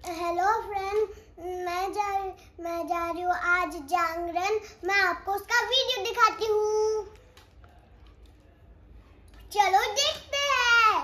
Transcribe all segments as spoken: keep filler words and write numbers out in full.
Hello friend, मैं जा मैं जा रही हूँ आज जागरण। मैं आपको उसका वीडियो दिखाती हूँ, चलो देखते हैं।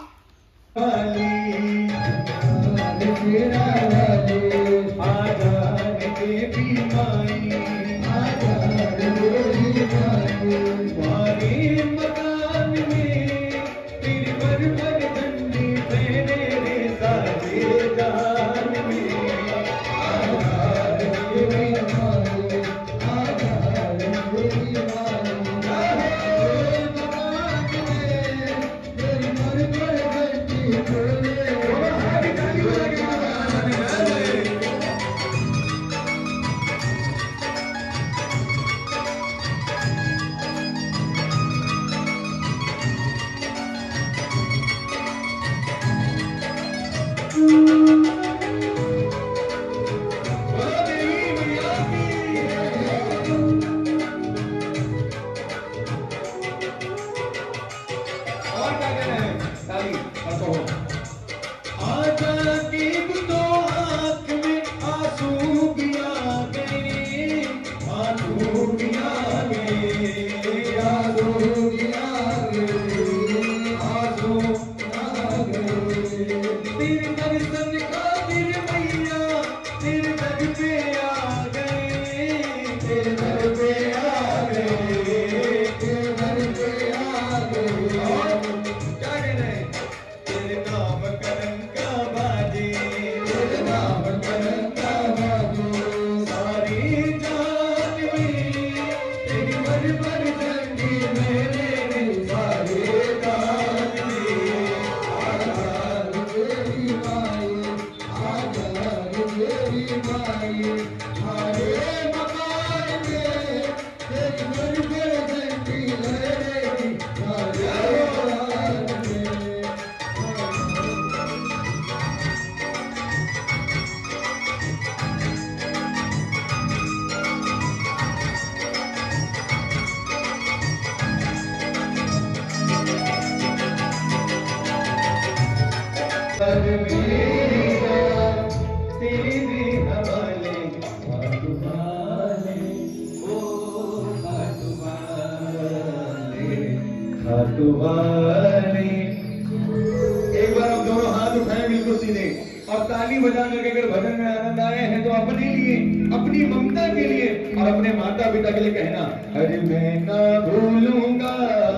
एक बार आप दोनों हाथ उठाएं बिल्कुल सीधे और ताली बजा करके अगर भजन में आनंद आए हैं तो अपने लिए, अपनी ममता के लिए और अपने माता पिता के लिए कहना, अरे मैं ना भूलूंगा,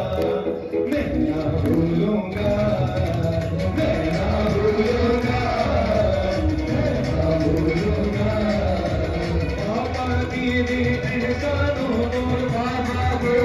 मैं ना भूलूंगा, मैं ना भूलूंगा, मैं ना भूलूंगा। पापा दीदी एहसानों को, बाबा को,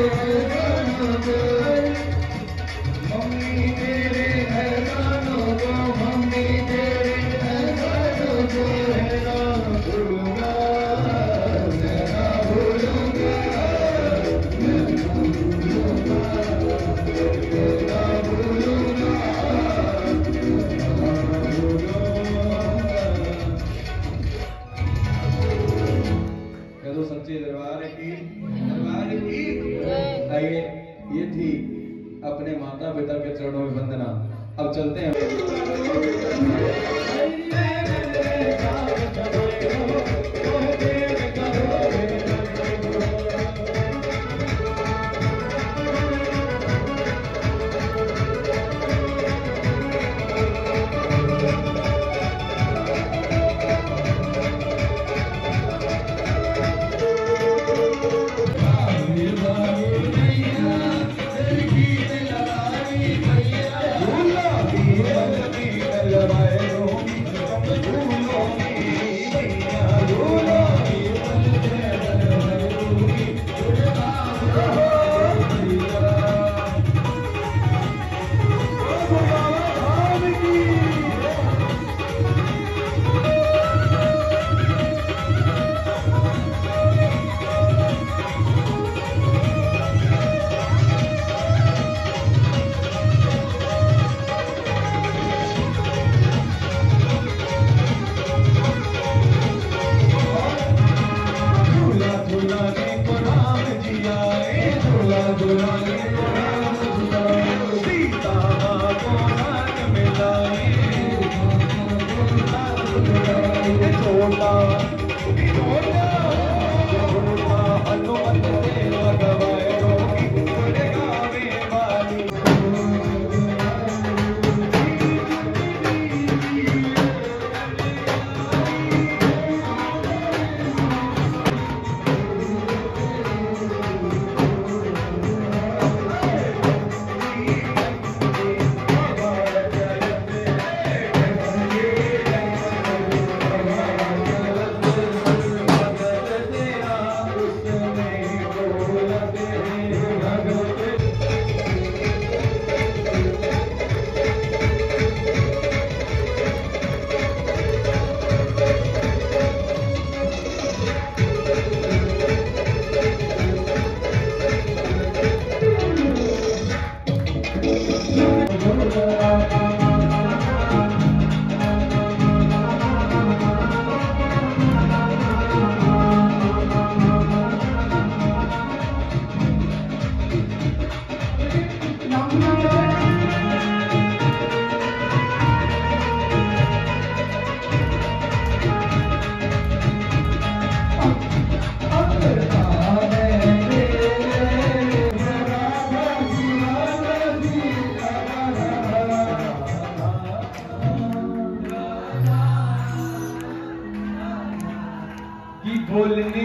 मम्मी तेरे एहसानों को, मम्मी तेरे एहसानों को मैं ना भूलूंगा, मैं ना भूलूंगा, मैं ना भूलूंगा, मैं ना भूलूंगा, कह दो सच्चे दरबार की, दरबार की। आइए, ये थी अपने माता पिता के चरणों में वंदना। अब चलते हैं। सीता को हाथ मिलाए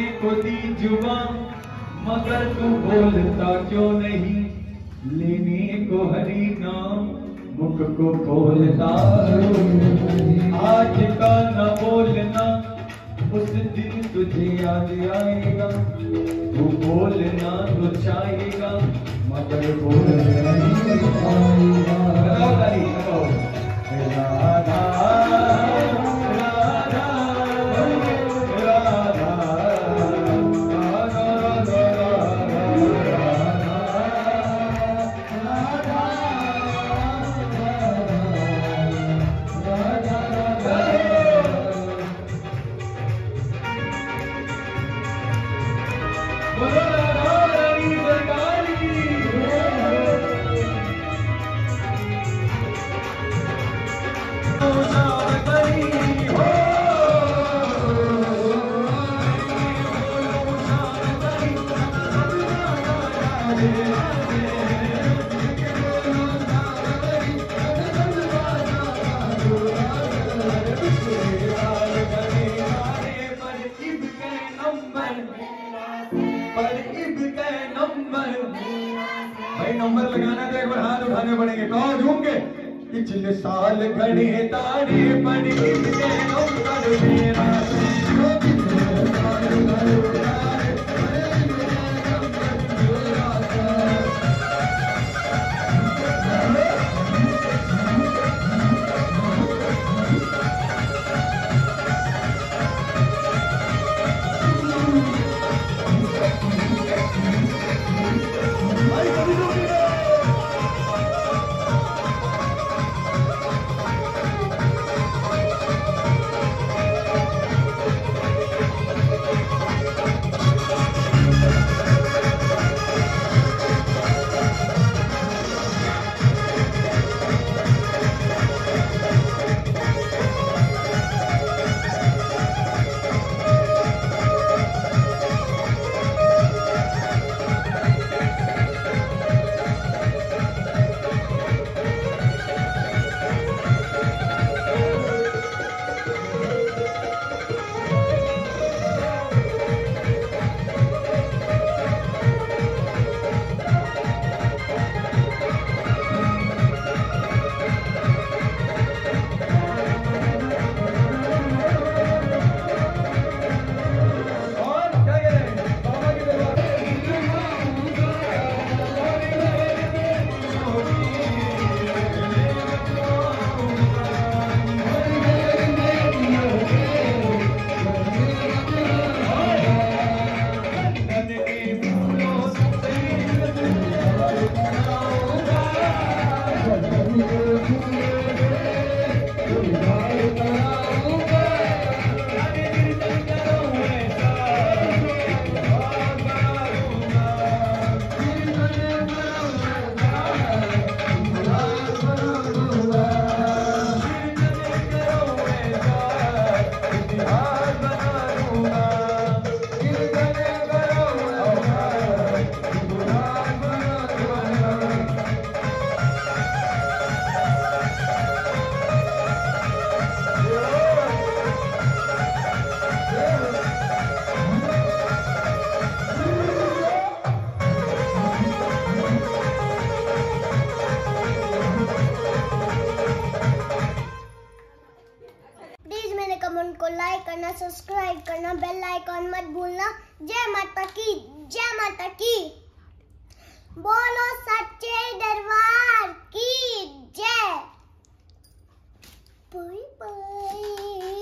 को दी जुबान, मगर तू बोलता क्यों नहीं? लेने को हरी नाम, मुख को खोलता आज का न बोलना, उस दिन तुझे याद आएगा। तू बोलना तो चाहेगा, मगर बोल नहीं पाएगा। लगाओ ताली, लगाओ। राधा राधा राधा भाई नंबर लगाना तो एक बार हाथ उठाने पड़ेंगे। कौन झूम के? पिछले साल घड़े तारे पड़े के नंबर मेरा। कमेंट को लाइक करना, सब्सक्राइब करना, बेल आइकॉन मत भूलना। जय माता की, जय माता की। बोलो सच्चे दरबार की जय। Bye bye.